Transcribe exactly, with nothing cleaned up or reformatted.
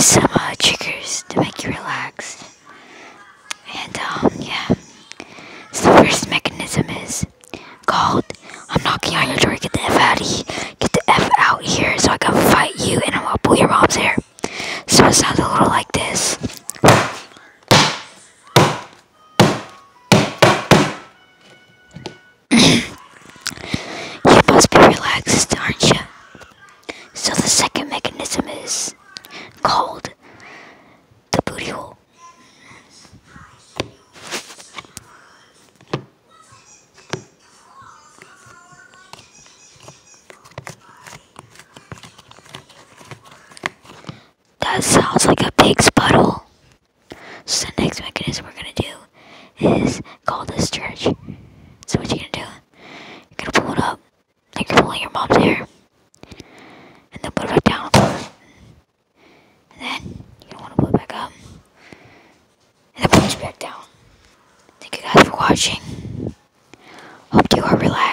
some uh, triggers to make you relax. And um, yeah. So the first mechanism is called I'm knocking on your door. Get the F out of here. Get the F out here so I can fight you and I'm gonna pull your mom's hair. So it sounds a little like this. You must be relaxed, aren't you? So the second mechanism is called the booty hole. That sounds like a pig's butthole. So the next mechanism we're gonna do is called the stretch. So what you gonna do? You're gonna pull it up like you're pulling your mom's hair, and then put it back down. And then you don't want to pull it back up, and then push it back down. Thank you guys for watching. Hope you are relaxed.